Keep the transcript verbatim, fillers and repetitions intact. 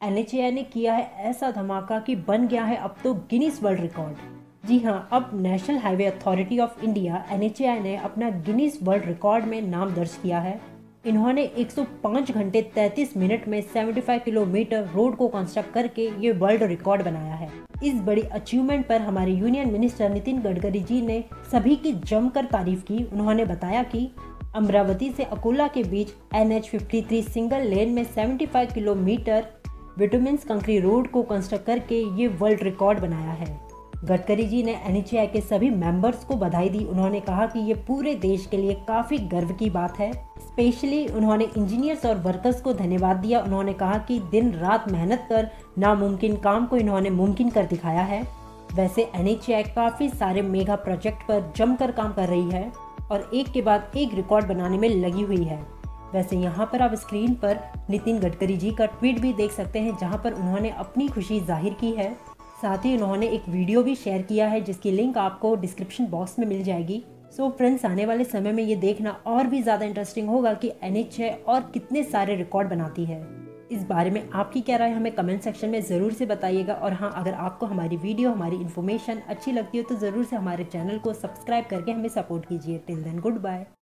N H A I ने किया है ऐसा धमाका कि बन गया है अब तो गिनीज वर्ल्ड रिकॉर्ड। जी हाँ, अब national highway authority of India N H A I ने अपना गिनीज वर्ल्ड रिकॉर्ड में नाम दर्ज किया है। इन्होंने एक सौ पाँच घंटे तैंतीस मिनट में पचहत्तर किलोमीटर रोड को कंस्ट्रक्ट करके ये वर्ल्ड रिकॉर्ड बनाया है। इस बड़ी अचीवमेंट पर हमारे यूनियन मिनिस्टर नितिन गडकरी जी ने सभी की जमकर तारीफ की। उन्होंने बताया कि अमरावती से अकोला के बीच एन एच तिरेपन सिंगल लेन में पचहत्तर किलोमीटर विटुमिन्स कंक्रीट रोड को कंस्ट्रक्ट करके ये वर्ल्ड रिकॉर्ड बनाया है। गडकरी जी ने एन एच ए आई के सभी मेंबर्स को बधाई दी। उन्होंने कहा कि ये पूरे देश के लिए काफ़ी गर्व की बात है। स्पेशली उन्होंने इंजीनियर्स और वर्कर्स को धन्यवाद दिया। उन्होंने कहा कि दिन रात मेहनत कर नामुमकिन काम को इन्होंने मुमकिन कर दिखाया है। वैसे एन एच ए आई काफ़ी सारे मेगा प्रोजेक्ट पर जमकर काम कर रही है और एक के बाद एक रिकॉर्ड बनाने में लगी हुई है। वैसे यहाँ पर आप स्क्रीन पर नितिन गडकरी जी का ट्वीट भी देख सकते हैं, जहाँ पर उन्होंने अपनी खुशी जाहिर की है। साथ ही उन्होंने एक वीडियो भी शेयर किया है जिसकी लिंक आपको डिस्क्रिप्शन बॉक्स में मिल जाएगी। सो फ्रेंड्स, आने वाले समय में ये देखना और भी ज़्यादा इंटरेस्टिंग होगा कि एन एच ए आई और कितने सारे रिकॉर्ड बनाती है। इस बारे में आपकी क्या राय हमें कमेंट सेक्शन में ज़रूर से बताइएगा। और हाँ, अगर आपको हमारी वीडियो हमारी इन्फॉर्मेशन अच्छी लगती हो तो ज़रूर से हमारे चैनल को सब्सक्राइब करके हमें सपोर्ट कीजिए। Till then, good bye.